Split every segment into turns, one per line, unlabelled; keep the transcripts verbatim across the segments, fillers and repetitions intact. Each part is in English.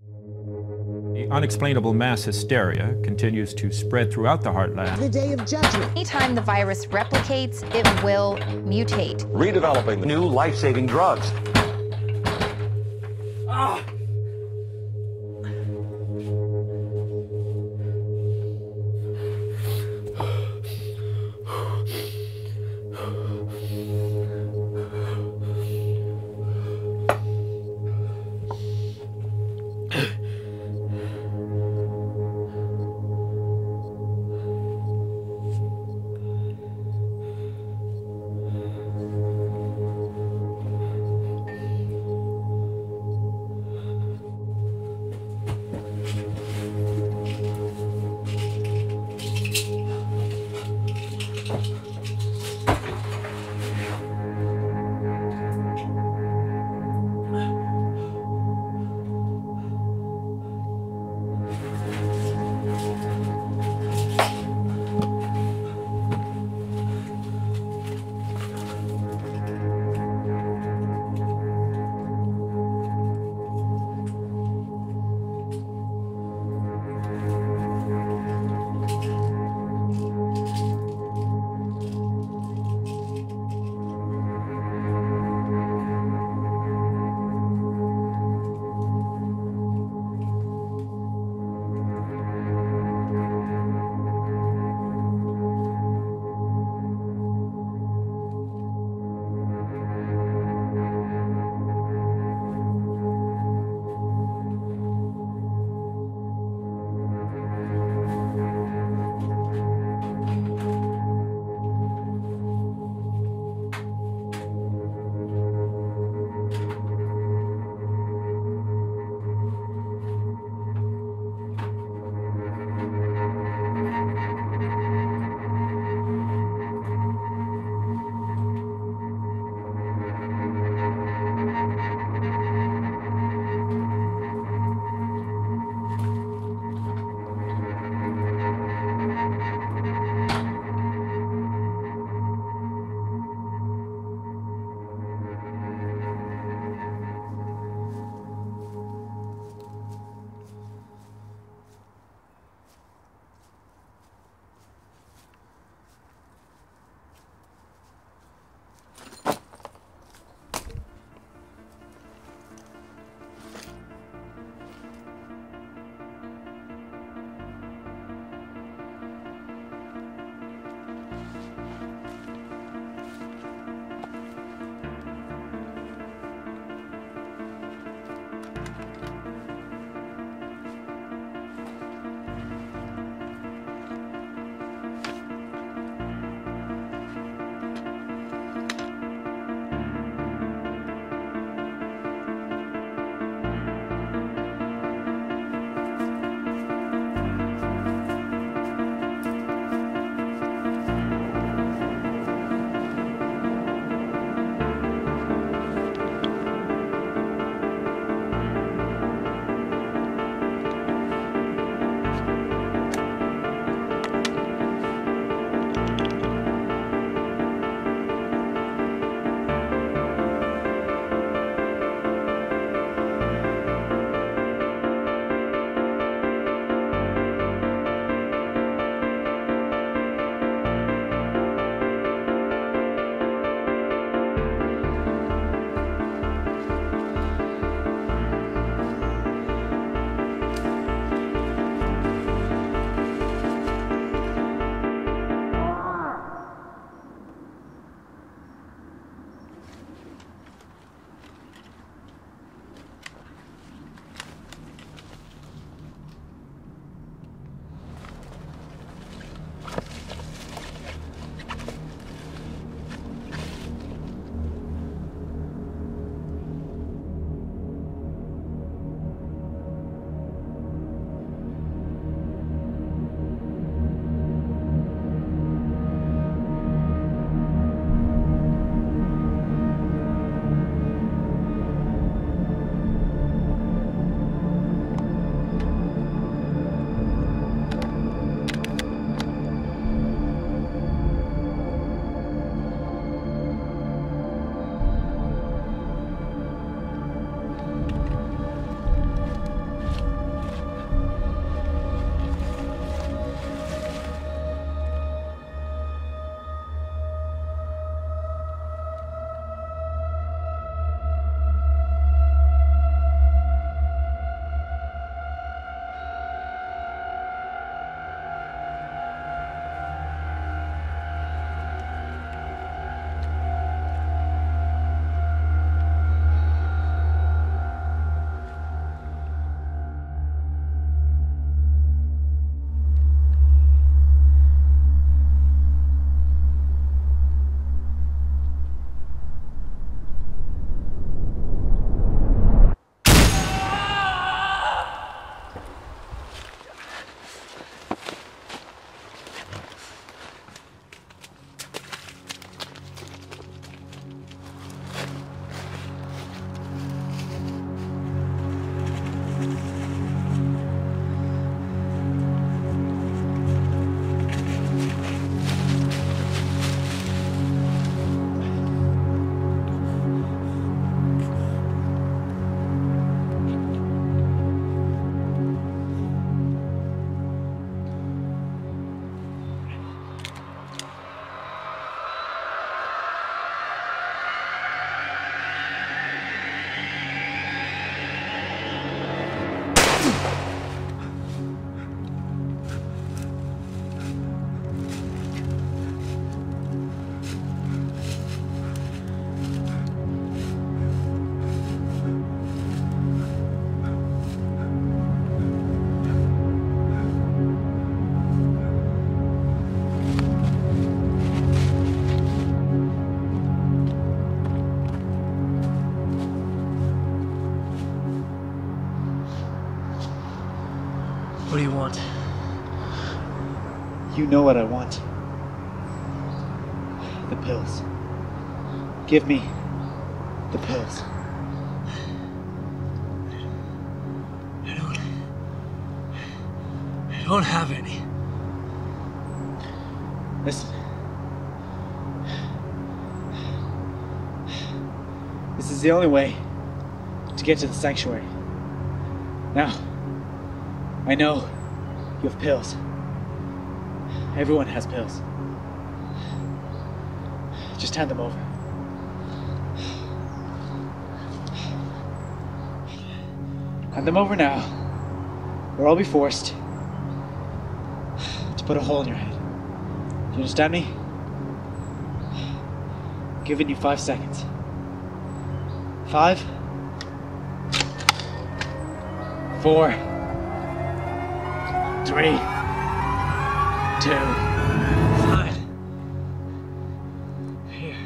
The unexplainable mass hysteria continues to spread throughout the heartland.
The day of judgment.
Anytime the virus replicates, it will mutate.
Redeveloping new life-saving drugs. Ah!
What do you want?
You know what I want. The pills. Give me the pills.
I don't... I don't have any.
Listen. This is the only way to get to the sanctuary. Now, I know you have pills. Everyone has pills. Just hand them over. Hand them over now, or I'll be forced to put a hole in your head. Do you understand me? I'm giving you five seconds. Five. Four. Three. Two.
Fine. Here.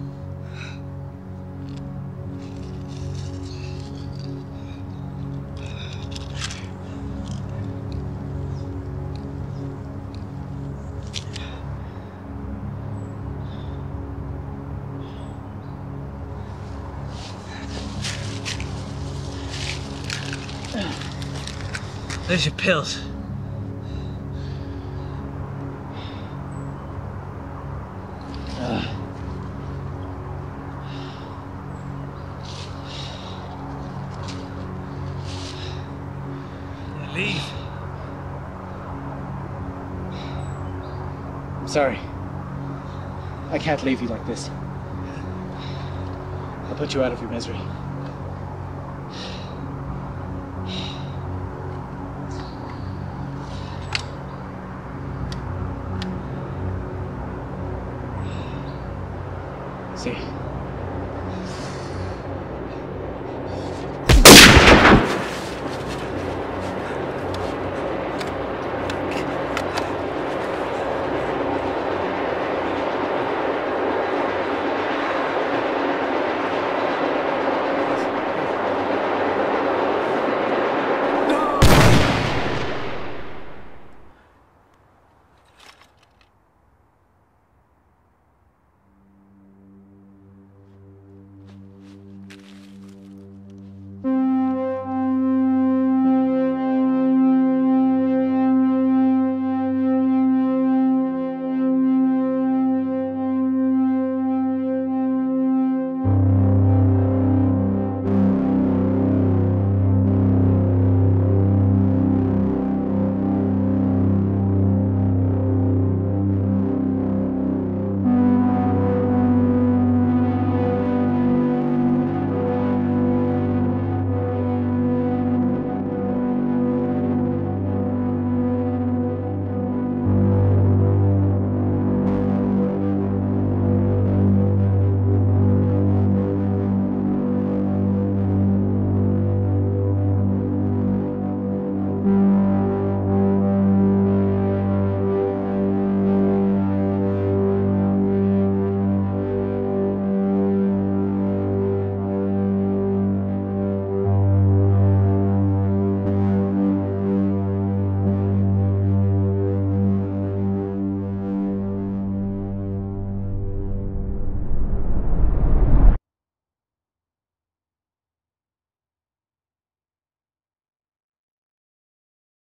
There's your pills. Leave.
I'm sorry. I can't leave you like this. I'll put you out of your misery. See.